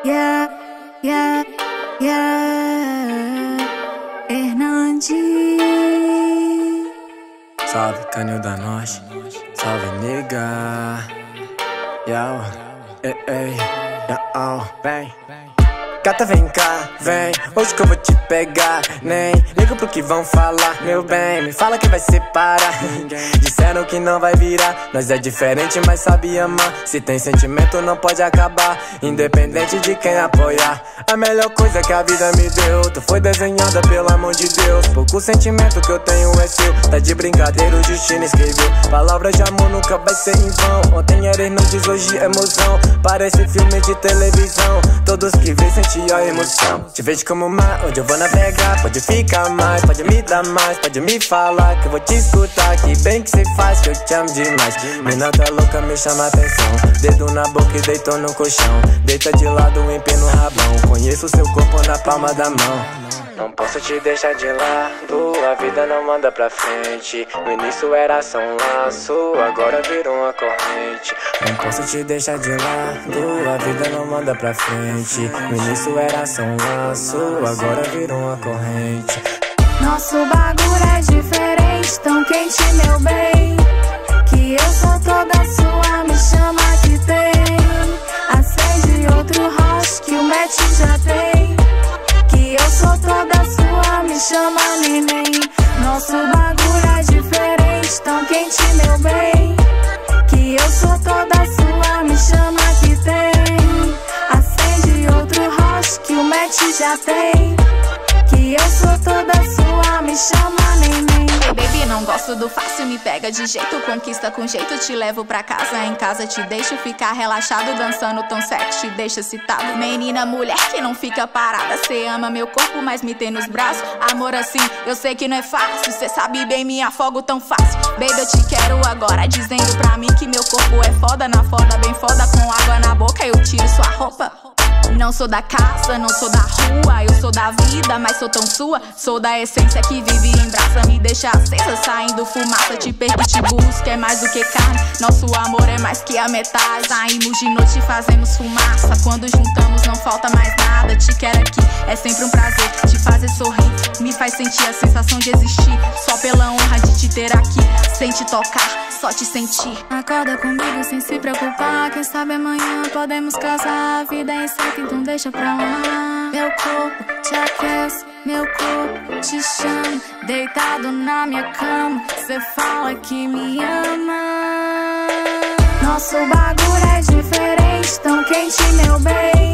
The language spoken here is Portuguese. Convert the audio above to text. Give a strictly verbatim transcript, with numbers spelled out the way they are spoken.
yeah, yeah, yeah, Hernandes. Salve, Canil da Norte, salve, nega. Yau, ei, ei, yau, vem. Gata, vem cá, vem, hoje que eu vou te pegar. Nem ligo pro que vão falar, meu bem, me fala que vai separar. Disseram que não vai virar, nós é diferente, mas sabe amar. Se tem sentimento não pode acabar, independente de quem apoiar. A melhor coisa que a vida me deu, tu foi desenhada pelo amor de Deus. Pouco sentimento que eu tenho é seu, tá de brincadeira, o destino escreveu. Palavras de amor nunca vai ser em vão. Ontem era inútil, hoje é emoção. Parece filme de televisão, todos que vê sentem a emoção. Te vejo como mar, onde eu vou navegar. Pode ficar mais, pode me dar mais, pode me falar que eu vou te escutar. Que bem que cê faz, que eu te amo demais. Mina tá louca, me chama a atenção. Dedo na boca e deitou no colchão. Deita de lado, empina o rabão. Conheço seu corpo na palma da mão. Não posso te deixar de lado, a vida não manda pra frente. No início era só um laço, agora virou uma corrente. Não posso te deixar de lado, a vida não manda pra frente. No início era só um laço, agora virou uma corrente. Nosso bagulho é diferente, tão quente, meu bem, que eu sou toda sua, me chama que tem. Acende outro roche que o match já tem. Que eu sou toda sua, me chama neném. Nosso bagulho é diferente, tão quente, meu bem, que eu sou toda sua, me chama que tem. Acende outro roche que o match já tem. Que eu sou toda sua, me chama neném. Hey baby, não gosto do fácil, me pega de jeito. Conquista com jeito, te levo pra casa. Em casa te deixo ficar relaxado, dançando tão sexy, te deixa excitado. Menina, mulher que não fica parada. Cê ama meu corpo, mas me tem nos braços. Amor assim, eu sei que não é fácil. Cê sabe bem, me afogo tão fácil. Baby, eu te quero agora, dizendo pra mim que meu corpo é foda. Na foda, bem foda, com água na boca eu tiro sua roupa. Não sou da casa, não sou da rua, eu sou da vida, mas sou tão sua. Sou da essência que vive em brasa, me deixa acesa, saindo fumaça. Te perco e te busco, é mais do que carne. Nosso amor é mais que a metade. Saímos de noite e fazemos fumaça. Quando juntamos não falta mais nada. Te quero aqui, é sempre um prazer te fazer sorrir. Me faz sentir a sensação de existir, só pela honra de te ter aqui. Sem te tocar, só te sentir. Acorda comigo sem se preocupar, quem sabe amanhã podemos casar. A vida é incerta, então deixa pra lá. Meu corpo te aquece, meu corpo te chama. Deitado na minha cama, cê fala que me ama. Nosso bagulho é diferente, tão quente, meu bem,